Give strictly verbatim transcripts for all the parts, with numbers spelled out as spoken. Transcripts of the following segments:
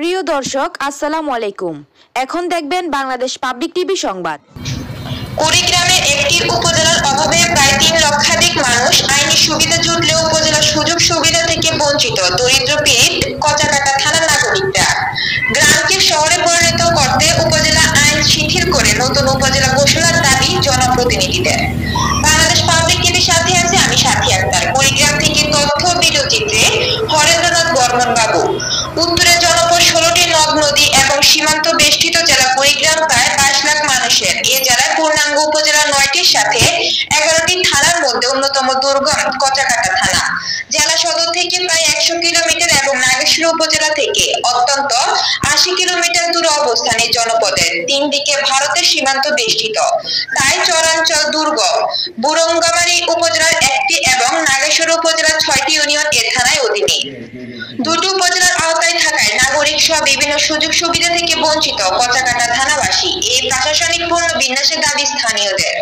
প্রিয় দর্শক আসসালামু আলাইকুম। এখন দেখবেন বাংলাদেশ পাবলিক টিভি সংবাদ। কুড়িগ্রামের একটি উপজেলার অভাবে প্রায় তিন লক্ষাধিক মানুষ আইনি সুবিধা জুটলেও উপজেলার সুযোগ সুবিধা থেকে বঞ্চিত দরিদ্র পীড়িত কচাকাটা থানার নাগরিকরা। গ্রামকে শহরে পরিণত করতে উপজেলা আইন শিথিল করে নতুন উপজেলা ঘোষণার দাবি জনপ্রতিনিধিদের। বাংলাদেশ পাবলিক টিভির সাথে আছে আমি সাথী আক্তার। কুড়িগ্রাম থেকে তথ্য ভিডিও চিত্রে হরেন্দ্রনাথ বর্মন বাবু। উত্তরে জনপদ ষোলোটি নদ নদী এবং সীমান্ত বেষ্টিত জেলা কুড়িগ্রাম প্রায় বাইশ লাখ মানুষের। এ জেলায় পূর্ণাঙ্গ উপজেলা নয়টির সাথে এগারোটি থানার মধ্যে অন্যতম দুর্গম কচাকাটা থানা। জেলা সদর থেকে প্রায় একশো কিলোমিটার এবং নাগেশ্বরী উপজেলা থেকে অত্যন্ত আশি কিলোমিটার দূরে অবস্থানে জনপদের। তিন দিকে ভারতের সীমান্ত বেষ্টিত, তাই চরাঞ্চল দুর্গম। বুড়ঙ্গামারী উপজেলার একটি এবং নাগেশ্বরী উপজেলার ছয়টি ইউনিয়ন এ থানায় অধীনে। দুটি উপজেলার আওতায় থাকায় নাগরিক সহ বিভিন্ন সুযোগ সুবিধা থেকে বঞ্চিত কচাকাটা থানাবাসী। এই প্রশাসনিক পুনর্বিন্যাসের দাবি স্থানীয়দের।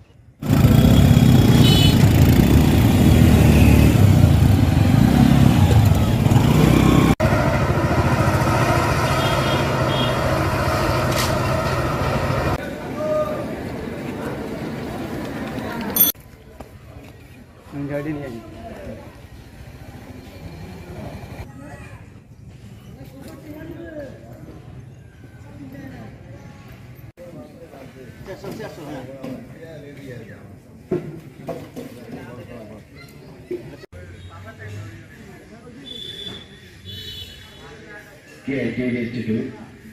गाड़ी नहीं आई। Yeah, do this to do.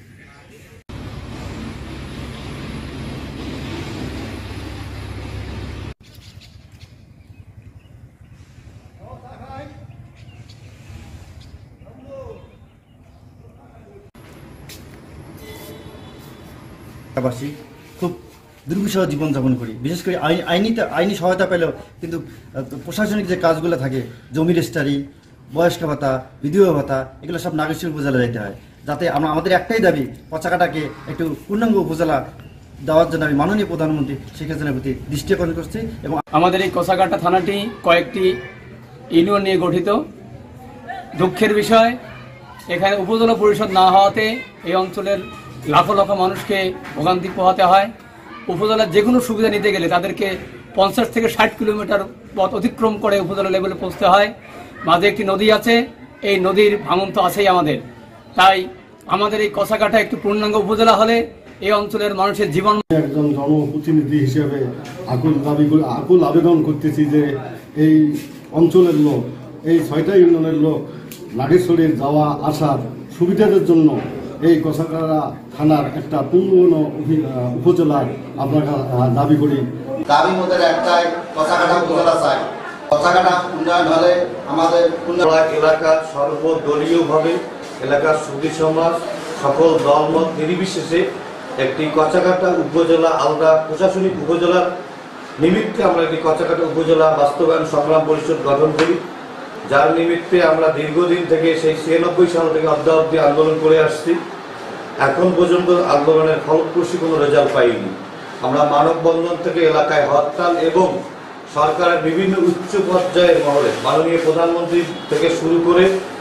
খুব দুর্বিষহ জীবনযাপন করি, বিশেষ করে আইনি আইনি সহায়তা পেলেও কিন্তু প্রশাসনিক যে কাজগুলো থাকে, জমি রেজিস্ট্রারি, বয়স্ক ভাতা, বিধবা ভাতা, এগুলো সব নাগেশ্বরী উপজেলা যেতে হয়। যাতে আমরা আমাদের একটাই দাবি, কচাকাটাকে একটু পূর্ণাঙ্গ উপজেলা দেওয়ার জন্য আমি মাননীয় প্রধানমন্ত্রী শেখ হাসিনার প্রতি দৃষ্টি আকর্ষণ করছি। এবং আমাদের এই কচাকাটা থানাটি কয়েকটি ইউনিয়ন নিয়ে গঠিত। দুঃখের বিষয়, এখানে উপজেলা পরিষদ না হওয়াতে এই অঞ্চলের লাখো লাখো মানুষকে ভোগান্তি পোহাতে হয়। উপজেলার যে কোনো সুবিধা নিতে গেলে তাদেরকে পঞ্চাশ থেকে ষাট কিলোমিটার পথ অতিক্রম করে উপজেলা লেভেলে পৌঁছতে হয়। মাঝে একটি নদী আছে, এই নদীর ভাঙন তো আছেই আমাদের। তাই আমাদের এই কচাকাটা একটু পূর্ণাঙ্গ উপজেলা হলে এই অঞ্চলের মানুষের জীবন। একজন জনপ্রতিনিধি হিসেবে আকুল দাবি করে আকুল আবেদন করতেছি যে এই অঞ্চলের লোক, এই ছয়টা ইউনিয়নের লোক নাগেশ্বরীর যাওয়া আসার সুবিধাদের জন্য এই কচাকাটা থানার একটা পূর্ণ উপজেলার আপনার দাবি করি। দাবি মধ্যে একটাই, কচাকাটা উপজেলা চাই। কচাকাটা উন্নয়ন হলে আমাদের এলাকার সর্বদলীয়ভাবে এলাকার সুখী সমাজ সকল দলমত নির্বিশেষে একটি কচাকাটা উপজেলা আলাদা প্রশাসনিক উপজেলার নিমিত্তে আমরা একটি কচাকাটা উপজেলা বাস্তবায়ন সংগ্রাম পরিষদ গঠন করি, যার নিমিত্তে আমরা দীর্ঘদিন থেকে সেই ছিয়ানব্বই সাল থেকে অদ্যাবধি আন্দোলন করে আসছি। এখন পর্যন্ত আন্দোলনের ফলপ্রসূ কোনো রেজাল্ট পাইনি। আমরা মানববন্ধন থেকে এলাকায় হরতাল এবং সরকারের বিভিন্ন উচ্চ পর্যায়ের মহলে মাননীয় প্রধানমন্ত্রী থেকে শুরু করে